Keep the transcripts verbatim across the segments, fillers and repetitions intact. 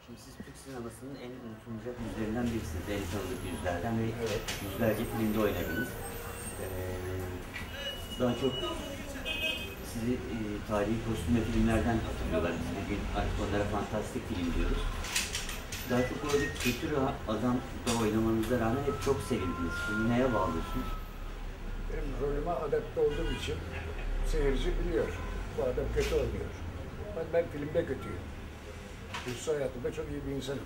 Şimdi siz Türk sinemasının en unutulmayacak yüzlerinden birisiniz. En tanıdık yüzlerden ve evet, yüzlerce filmde oynadınız. Ee, daha çok sizi e, tarihi kostüm ve filmlerden hatırlıyorlar. Biz bugün artık onlara fantastik film diyoruz. Daha çok orada kötü adam da oynamanıza rağmen hep çok sevildiniz. Bunu neye bağlıyorsunuz? Benim rolüme adapte olduğum için seyirci biliyor. Bu adam kötü oynuyor. Ben, ben filmde kötüyüm. Üstü hayatımda çok iyi bir insanım.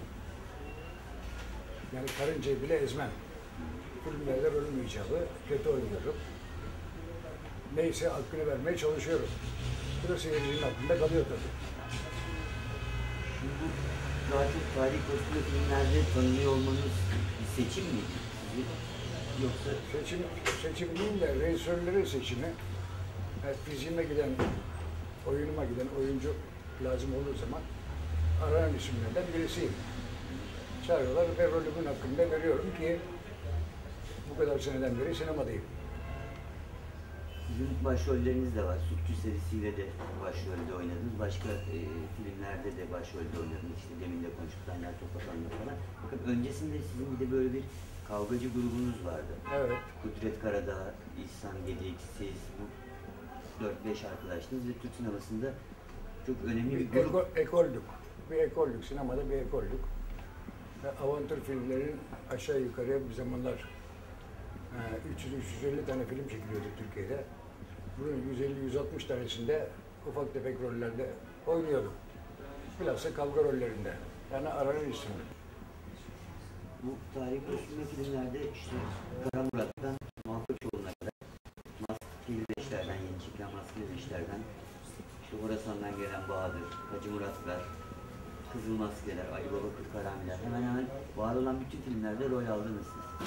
Yani karıncayı bile ezmem. Filmlerde rolüm icabı kötü oynuyorum. Neyse hakkını vermeye çalışıyorum. Bu da seyircinin aklında kalıyor tabii. Şimdi bu daha çok tarihi kostüm ve filmlerde tanınıyor olmanız bir seçim miydi? Yoksa seçim, seçim değil de rejisörlerin seçimi. Yani fiziğime giden, oyunuma giden oyuncu lazım olduğu zaman aranan isimlerden birisiyim. Çağırıyorlar ve rolümün hakkını da veriyorum ki bu kadar seneden beri sinemadayım. Sizin başrolleriniz de var. Sütçü serisiyle de başrolde oynadınız. Başka e, filmlerde de başrolde oynadınız. İşte demin de konuştuk. Daniel Topatan'la falan. Bakın öncesinde sizin bir de böyle bir kavgacı grubunuz vardı. Evet. Kudret Karadağ, İhsan Gedik, siz bu dört beş arkadaşınız ve Türk sinemasında çok önemli bir, bir grup. Eko, ekoldük. Bir ekoldük. Sinemada bir ekoldük. Ve avantür filmlerin aşağı yukarı bir zamanlar üç yüz üç yüz elli tane film çekiliyordu Türkiye'de. Bunun yüz elli yüz altmış tanesinde ufak tefek rollerde oynuyordum. Bilhassa kavga rollerinde. Yani aranan isimdi. Bu tarihi kostümlü filmlerde işte Kara Murat'tan Malkoçoğlu'na kadar Maskeli Beşler'den, yeni çekilen Maskeli Beşler'den işte Horasan'dan gelen Bahadır, Hacı Muratlar, Kızıl Maskeler, Ali Baba Kırk Haramiler, hemen hemen var olan bütün filmlerde rol aldınız siz.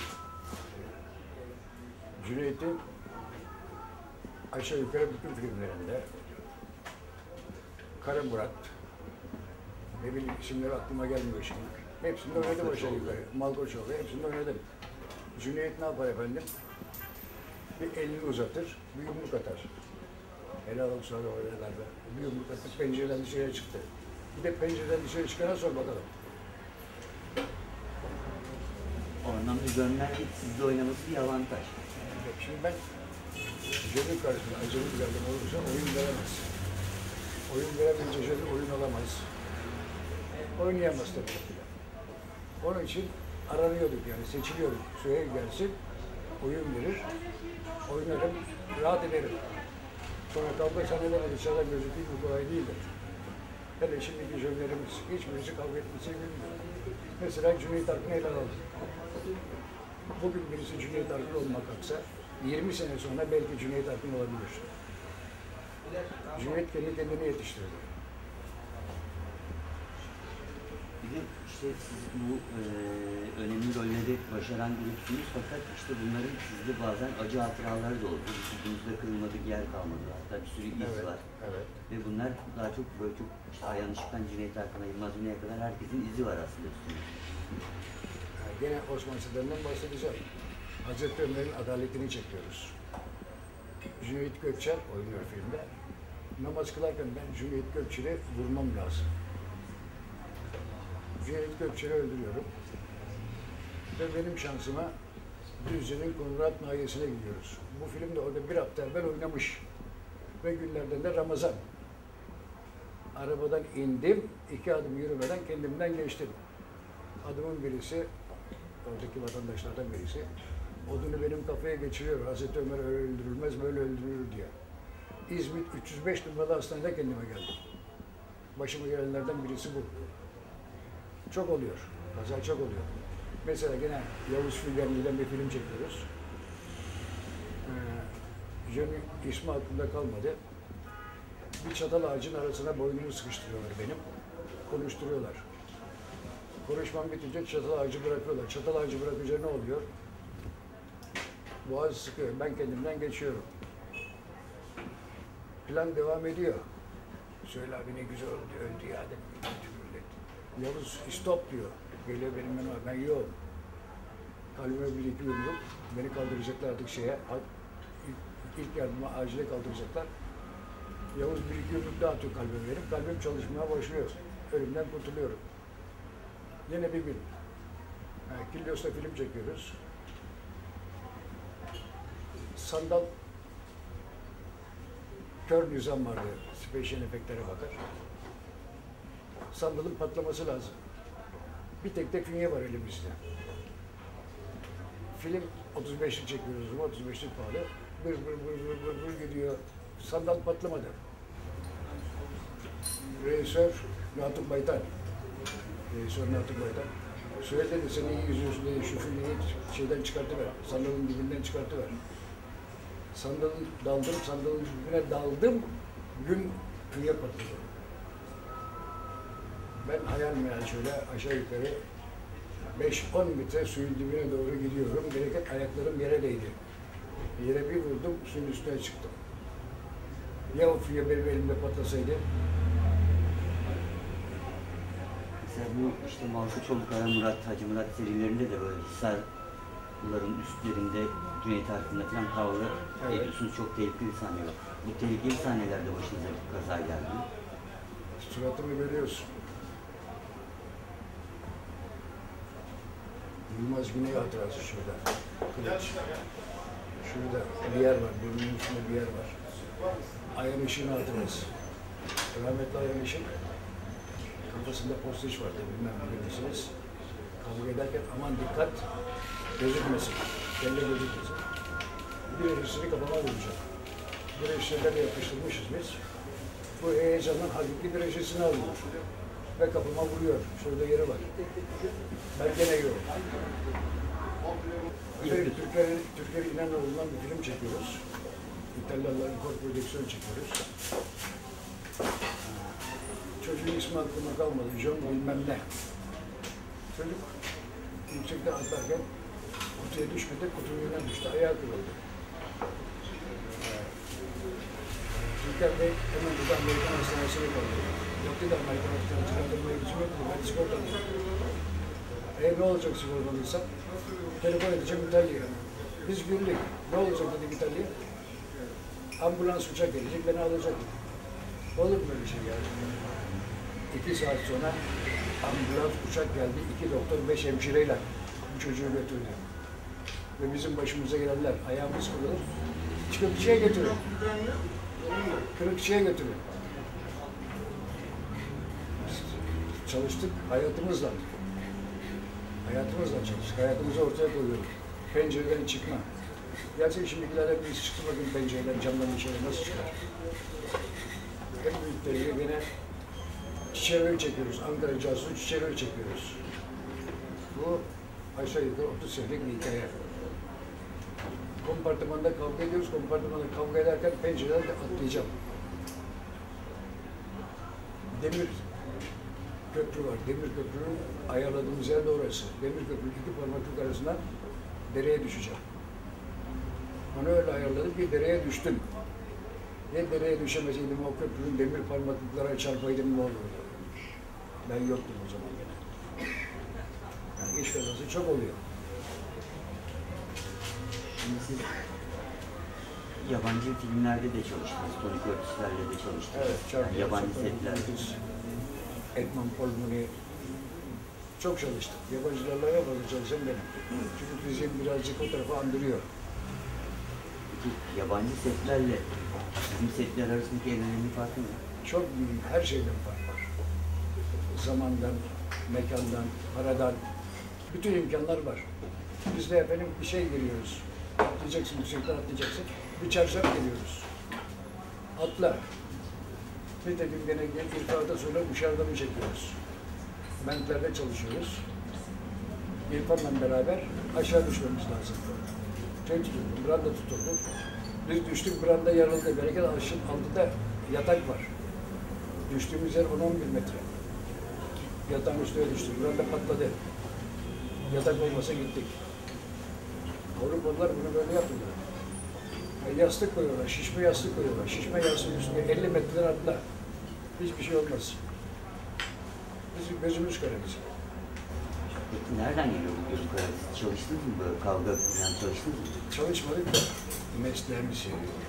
Cüneyt'in aşağı yukarı bütün filmlerinde Kara Murat, ne bileyim isimleri aklıma gelmiyor şimdi. Hepsinde oynadım aşağı yukarı. Malkoçoğlu, hepsinde oynadım. Cüneyt ne yapar efendim? Bir elini uzatır, bir yumruk atar. Helal olsun abi oralarda. Bir yumruk atıp pencereden dışarıya çıktı. Bir de pencereden dışarı çıkana sor bakalım. O anlamda görünmezlik sizde oynaması bir avantaj. Şimdi ben jölün karşısında acemi bir adam olursa oyun veremez. Oyun veremeyince jölü oyun alamaz. Oynayamaz tabii. Onun için aranıyorduk yani seçiliyorduk. Süheyl gelsin, oyun verir, oynarım, rahat ederim. Sonra kavga sahnelerine dışarıdan gözüküyor, bu kolay değildir. Hele şimdiki jöllerimiz, hiçbirisi kavga etmesi bilmiyor. Mesela Cüneyt Arkın'ı ele alalım. Bugün birisi Cüneyt Arkın olmak kalksa, yirmi sene sonra belki Cüneyt Arkın olabilir. Cüneyt kendi kendini yetiştirdi. Bir de işte siz bu e, önemli rolleri başaran grupsunuz fakat işte bunların sizde bazen acı hatıraları da oldu. Vücudunuzda kırılmadık yer kalmadı. Hatta bir sürü iz Evet, var. evet. Ve bunlar daha çok böyle çok işte Ayhan Işık'tan Cüneyt Arkın'a, Yılmaz Güney'e kadar herkesin izi var aslında üstünde. Yani gene Osman Sıdır'dan bahsedeceğim. Hazreti Ömer'in adaletini çekiyoruz. Cüneyt Gökçer oynuyor filmde. Namaz kılarken ben Cüneyt Gökçer'i vurmam lazım. Cüneyt Gökçer'i öldürüyorum. Ve benim şansıma Düzce'nin Konrad Nahiyesi'ne gidiyoruz. Bu filmde orada bir hafta evvel oynamış. Ve günlerden de Ramazan. Arabadan indim, iki adım yürümeden kendimden geçtim. Adamın birisi, oradaki vatandaşlardan birisi, odunu benim kafaya geçiriyor. Hazreti Ömer öyle öldürülmez, böyle öldürülür diye. İzmit üç yüz beş numaralı hastanede kendime geldim. Başıma gelenlerden birisi bu. Çok oluyor, kaza çok oluyor. Mesela gene Yavuz Filgenli'den bir film çekiyoruz. Ee, Jön'ün ismi aklımda kalmadı. Bir çatal ağacın arasına boynumu sıkıştırıyorlar benim. Konuşturuyorlar. Konuşmam bitince çatal ağacı bırakıyorlar. Çatal ağacı bırakınca ne oluyor? Boğaz sıkıyor. Ben kendimden geçiyorum. Plan devam ediyor. Söyle abi ne güzel oldu, öldü ya. Yavuz stop diyor. Geliyor benim yanıma. Ben yok. Kalbime bir iki yumruk. Beni kaldıracaklar artık şeye. İlk, ilk yardıma acile kaldıracaklar. Yavuz bir iki yumruk daha atıyor kalbime benim. Kalbim çalışmaya başlıyor. Ölümden kurtuluyorum. Yine bir gün. Yani Kilyos'ta film çekiyoruz. Sandal kör nizam vardı. Special efektlere bakar. Sandalın patlaması lazım. Bir tek de künye var elimizde. Film otuz beşlik çekiyoruz ama otuz beşlik pahalı. Bır bır bır bır bır bır gidiyor. Sandal patlamadı. Rejisör Natun Baytar. Rejisör Natun Baytar. Söyle dedi, sen iyi yüzüyorsun dedi, şu filmi şeyden çıkartıver, sandalın dibinden çıkartıver. Sandalın daldım, sandalın dibine daldım, gün künye patladı. Ben hayal meyal şöyle aşağı yukarı beş on metre suyun dibine doğru gidiyorum. Bereket ayaklarım yere değdi. Yere bir vurdum, suyun üstüne çıktım. Ya o füye benim elimde patlasaydı? Mesela bu işte Malkoç Kara Murat, Hacı Murat serilerinde de böyle hisarların üstlerinde Cüneyt Arkın'la falan kavga evet. ediyorsunuz. Çok tehlikeli sahne var. Bu tehlikeli sahnelerde başınıza bir kaza geldi mi? Suratımı görüyorsun. Yılmaz Güney hatırası şurada. Kılıç. Şurada bir yer var, burnunun üstünde bir yer var. Ayhan Işık'ın hatırası. Rahmetli Ayhan Işık, kafasında postiş vardı, bilmem ne bilirsiniz. Kavga ederken aman dikkat, gözükmesin, kelle gözükmesin. Bir reşisini kafama vuracak. Bir reşisine de yapıştırmışız biz. Bu heyecanın hakiki bir reşisini alıyor. Ve kafama vuruyor, şurada yeri var. Ben gene yok. Türkiye'nin Türkiye İnanoğlu'ndan bir film çekiyoruz. İtalyanların kor prodüksiyon çekiyoruz. Çocuğun ismi aklıma kalmadı. John bilmem ne. Çocuk yüksekten atlarken kutuya düşmedi, kutunun önüne düştü, ayağı kırıldı. Türker Bey hemen burada Amerikan hastanesine kaldı. Yok dedi, Amerikan hastanesine kaldırmaya gücüm yok dedi, ben sigortalıyım. E ne olacak sigortalıysa? Telefon edeceğim İtalya'ya. Biz güldük. Ne olacak dedik İtalya'ya? Ambulans uçak gelecek, beni alacak. Olur mu böyle şey yani? İki saat sonra ambulans uçak geldi, iki doktor, beş hemşireyle bu çocuğu götürdü. Ve bizim başımıza gelenler, ayağımız kırılır, çıkıkçıya götürün. Kırıkçıya götürün. Biz çalıştık hayatımızla. Hayatımızla çalıştık, hayatımızı ortaya koyuyoruz. Pencereden çıkma. Gerçi şimdikilerle biz çıktı bakın pencereden, camdan içeri nasıl çıkar? En büyükleri yine Çiçeği çekiyoruz, Ankara Casusu Çiçeği çekiyoruz. Bu aşağı yukarı otuz senelik bir hikaye. Kompartımanda kavga ediyoruz, kompartımanda kavga ederken pencereden de atlayacağım. Demir köprü var, demir köprünün ayarladığımız yer de orası. Demir köprünün iki parmaklık arasından dereye düşeceğim. Onu öyle ayarladık ki dereye düştüm. Ne dereye düşemeseydim o köprünün demir parmaklıklara çarpaydım ne olurdu? Ben yoktum o zaman gene. Yani iş kazası çok oluyor. Şimdi siz yabancı filmlerde de çalıştınız, Tony Curtis'lerle de çalıştınız. Evet, çok yani yabancı setler. Edmond Polmuni çok çalıştık. Yabancılarla en fazla çalışan benim. Çünkü bizim birazcık o tarafa andırıyor. Peki yabancı setlerle bizim setler arasındaki en önemli farkı ne? Çok büyük, her şeyden fark var. Zamandan, mekandan, paradan, bütün imkanlar var. Biz de efendim bir şey giriyoruz. Atlayacaksın, yüksekten atlayacaksın. Bir çarşaf geliyoruz. Atla. Nitekim gene irfada sonra dışarıda mı çekiyoruz? Mentlerde çalışıyoruz. İrfan'la beraber aşağı düşmemiz lazım. Şey tutuldu, branda tutuldu. Biz düştük, branda yarıldı. Bereket aşın altında yatak var. Düştüğümüz yer on on bir metre. Yatağın üstüne düştük, branda patladı. Yatak olmasa gittik. Avrupalılar bunu böyle yapıyorlar. Yani yastık koyuyorlar, şişme yastık koyuyorlar. Şişme yastığın üstüne elli metreden atla. Hiçbir şey olmaz. Bizim gözümüz kara bizim. Peki nereden geliyor bu gözüm kararı? Çalıştınız mı böyle kavga falan çalıştınız mı? Çalışmadık da mesleğimi seviyorum.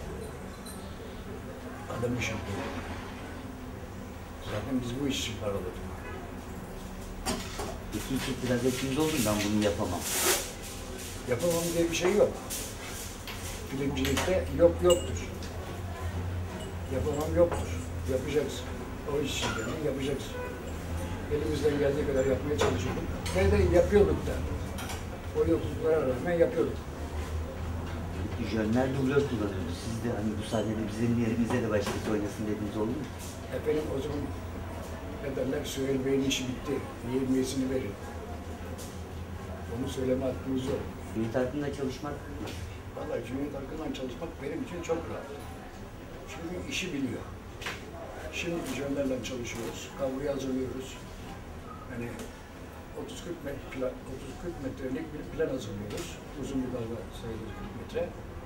Adamı şampiyonu. Zaten biz bu iş için paraladık. Peki hiç itiraz ettiğiniz oldu mu? Ben bunu yapamam. Yapamam diye bir şey yok. Filmcilikte yok yoktur. Yapamam yoktur. Yapacaksın. O iş için yani yapacaksın. Elimizden geldiği kadar yapmaya çalışıyorduk. Ve de yapıyorduk da. O yokluklara rağmen yapıyorduk. Jönler dublör kullanıyordu. Siz de hani bu sahnede bizim yerimize de başkası oynasın dediğiniz oldu mu? Efendim o zaman ne derler, Süheyl Bey'in işi bitti. Yevmiyesini verin. Onu söyleme hakkımız yok. Cüneyt Arkın'la çalışmak Vallahi Cüneyt Arkın'la çalışmak benim için çok rahat. Çünkü işi biliyor. Şimdi jönlerle çalışıyoruz, kavgayı hazırlıyoruz. Hani otuz kırk metre, otuz kırk metrelik bir plan hazırlıyoruz. Uzun bir dalga sayılır kırk metre.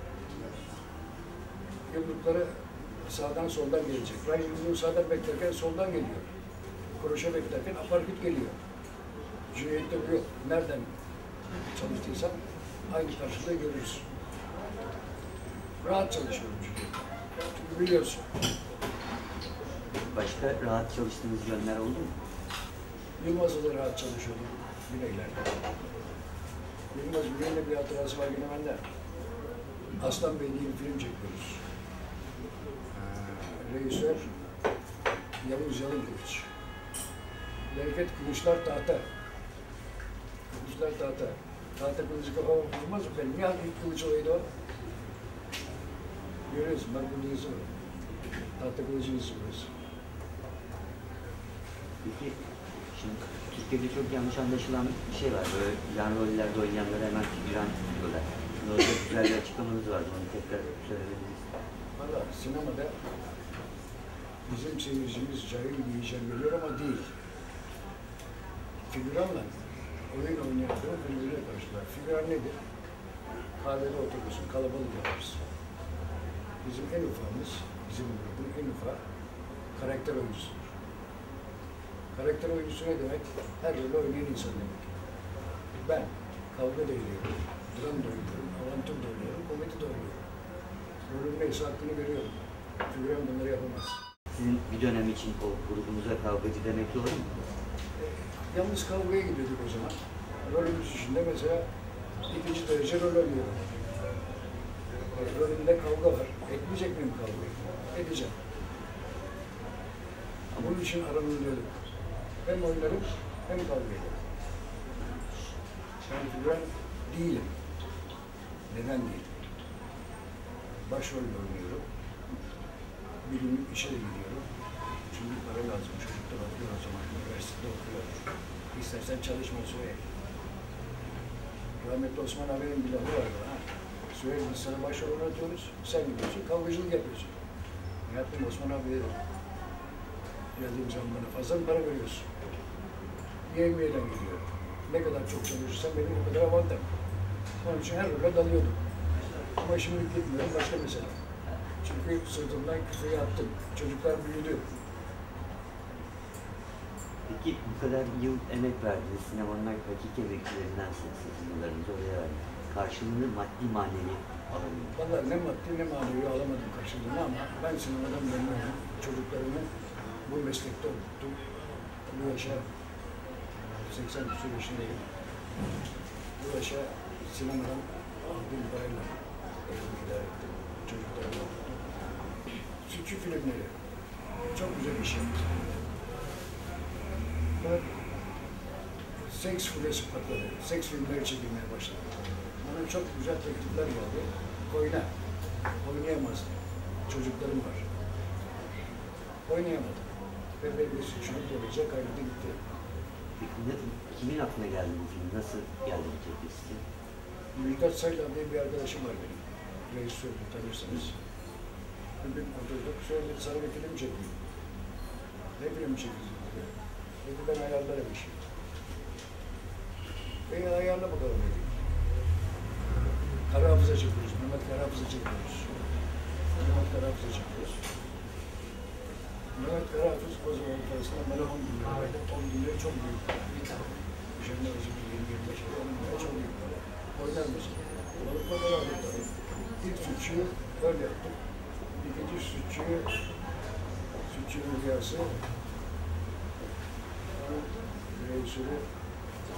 Yumrukları sağdan soldan gelecek. Ben yumruğu sağdan beklerken soldan geliyor. Kroşe beklerken aparküt geliyor. Cüneyt'te bu yok. Nereden çalıştıysam aynı karşılığı görürüz. Rahat çalışıyorum çünkü. Çünkü biliyorsun. başka rahat çalıştığınız yönler oldu mu? Yılmaz'la da rahat çalışıyordum Güneyler'de. Yılmaz Güney'le bir hatırası var yine bende. Aslan Bey diye bir film çekiyoruz. Ee, Rejisör Yavuz Yalınkılıç. Bereket Kılıçlar tahta. Kılıçlar tahta. Tahta kılıcı kafama vurmaz mı benim? Niye hangi kılıç olaydı o? Görüyorsun, bak bunun izi var. Tahta kılıcın izi burası. Peki, şimdi Türkiye'de çok yanlış anlaşılan bir şey var. Böyle yan rollerde oynayanlara hemen figüran diyorlar. Şimdi orada güzel bir açıklamanız vardı. Onu tekrar söylemeniz. Valla sinemada bizim seyircimiz cahil diyeceğim geliyor ama değil. Figüranla oyun oynayan adamı birbirine karşılar. Figüran nedir? Kahvede oturursun, kalabalık yaparsın. Bizim en ufağımız, bizim grubun en ufağı karakter oyuncusudur. Karakter oyuncusu ne demek? Her rolü oynayan insan demek. Ben kavga da ediyorum, dram da oynuyorum, avantür da oynuyorum, komedi de oynuyorum. Rolün neyse hakkını veriyorum. Figüran bunları yapamaz. Sizin bir dönem için o grubunuza kavgacı demek doğru mu? E, yalnız kavgaya gidiyorduk o zaman. Rolümüz içinde mesela ikinci derece rol oynuyorum. E, rolümde kavga var. Etmeyecek miyim kavgayı? Edeceğim. Bunun için aranılıyorduk. Hem oynarım hem kavga ederim. Ben figüran değilim. Neden değil? Başrolle oynuyorum. Bir gün işe de gidiyorum. Çünkü para lazım. Çocuklar okuyor o zaman. Üniversitede okuyor. İstersen çalışma Süheyl. Rahmetli Osman abinin bir lafı vardı. Ha? Süheyl biz sana başrol oynatıyoruz. Sen gidiyorsun, kavgacılık yapıyorsun. Yaptım Osman abi dedim. Geldiğim zaman bana fazla mı para veriyorsun? Yevmiyeden geliyor. Ne kadar çok çalışırsan benim o kadar avantam. Onun için her role dalıyordum. Ama şimdi gitmiyorum, başka mesele. Çünkü sırtımdan küfeyi attım. Çocuklar büyüdü. Peki bu kadar yıl emek verdiniz, sinemanın hakiki emeklilerinden sekiz yıllarınızı oraya verdiniz. Karşılığını maddi manevi alamıyor. Vallahi ne maddi ne manevi alamadım karşılığını ama ben sinemadan memnunum. Çocuklarımı bu meslekte okuttum. Bu yaşa seksen küsur yaşındayım. Bu yaşa sinemadan aldığım parayla evimi idare ettim. Çocuklarımı okuttum. Sütçü filmleri çok güzel bir şey. Ben seks furyası patladı. Seks filmleri çekilmeye başladı. Bana çok güzel teklifler geldi. Oyna. Oynayamazdım. Çocuklarım var. Oynayamadım. Ve belli suçluluk dolayıca kaynadı gitti. Peki ne, kimin aklına geldi bu film? Nasıl geldi bu teklif size? Müjdat Saylan diye bir arkadaşım var benim. Rejisördü, tanırsınız. Bir gün oturduk, söyledi sana bir film çekeyim. Ne film çekeceğiz dedi. Dedi ben ayarlarım işi. Beni ayarla bakalım dedi. Kara Hafıza çekiyoruz, Mehmet Kara Hafıza çekiyoruz. Mehmet Kara Hafıza çekiyoruz. Mehmet Kara Hafız o zaman parasında bana on bin lira verdi. on bin lira çok büyük. Üzerinde özü bir yirmi yirmi beş on bin lira çok büyük para. Oynar mısın? Balık balığı aldık tabii. İlk sütçüyü öyle yaptık. İkinci sütçüyü, sütçünün rüyası, rejisörü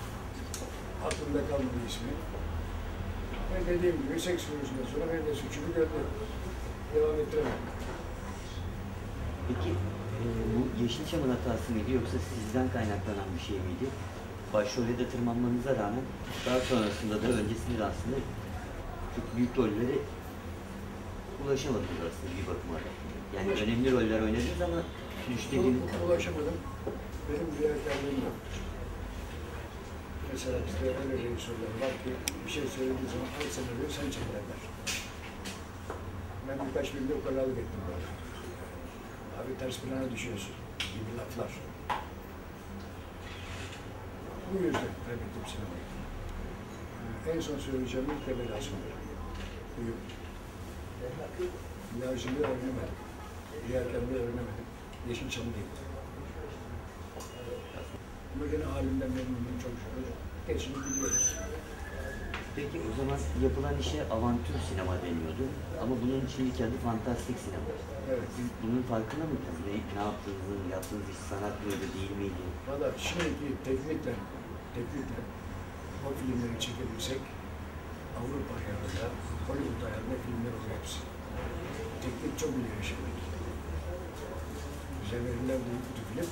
Aklımda kalmadı ismi. Ve dediğim gibi seks sorusundan sonra ben de suçumu gördüm. Devam ettiremedim. Peki e, bu Yeşilçam'ın hatası mıydı yoksa sizden kaynaklanan bir şey miydi? Başrole de tırmanmanıza rağmen daha sonrasında da öncesinde de aslında çok büyük rollere ulaşamadınız aslında bir bakıma da. Yani Ulaş- önemli roller oynadınız ama düştüğünüz... Ulaşamadım. Benim rüyakarlığım yok. Mesela bizde öyle rejisörler var ki bir şey söylediği zaman al senaryoyu sen çekerler. Ben birkaç filmde ukalalık ettim böyle. Abi ters plana düşüyorsun gibi laflar. Bu yüzden kaybettim sinemayı. En son söyleyeceğim ilk revelasyon. Buyur. Rüyacılığı öğrenemedim. Rüyakarlığı öğrenemedim. Yeşilçam'ı değil. Ama gene halimden memnunum çok şükür. Geçini biliyoruz. Peki o zaman yapılan işe avantür sinema deniyordu. Ama bunun şimdiki adı fantastik sinema. Evet. Siz bunun farkında mıydınız? Ne, ne yaptığınızın, yaptığınız iş sanat mıydı, değil miydi? Valla şimdiki teknikle, teknikle o filmleri çekebilsek Avrupa ayarında, Hollywood ayarında filmler olur hepsi. Teknik çok ileri şimdi. Bize verilen bir kutu film.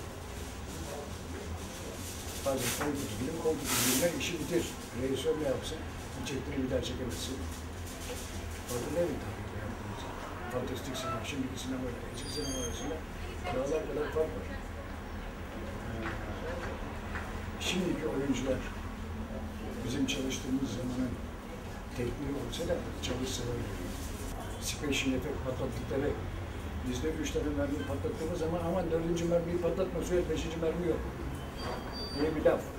Bazen on kutu film, on kutu filmler işi bitir. Rejisör ne yapsın? Çektiğini bir daha çekemezsin. Orada ne bir tabii ki yaptığımız? Fantastik sinema, şimdiki sinema ile eski sinema arasında dağlar kadar fark var. Şimdiki oyuncular bizim çalıştığımız zamanın tekniği olsa da çalışsalar special effect patlattıkları bizde üç tane mermi patlattığımız zaman aman dördüncü mermiyi patlatma söyle beşinci mermi yok diye bir laf.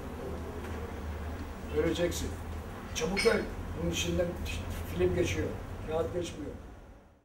Öleceksin. Çabuk öl. Bunun içinden film geçiyor. Kağıt geçmiyor.